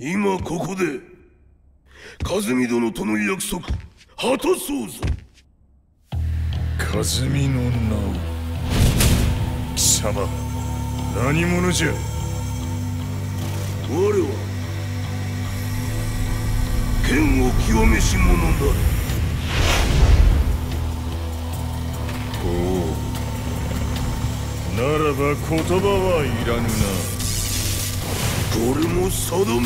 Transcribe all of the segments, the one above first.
今ここで和美殿との約束果たそうぞ。 和美の名を。貴様何者じゃ。 我は剣を極めし者なり。 ほう、ならば言葉はいらぬな。 これも定め。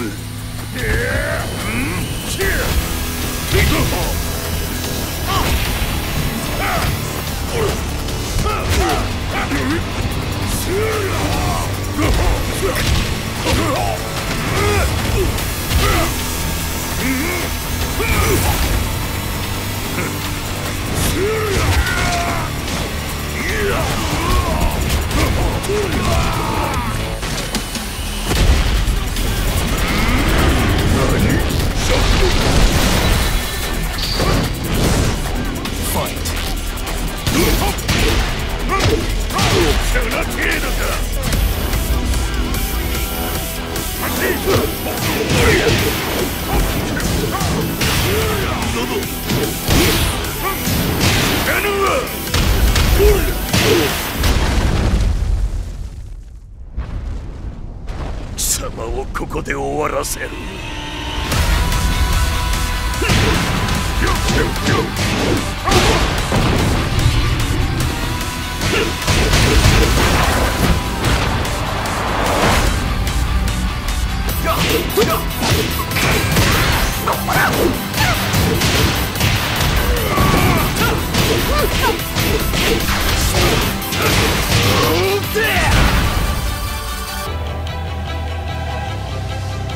貴様をここで終わらせる。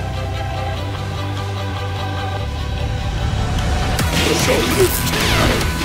勝負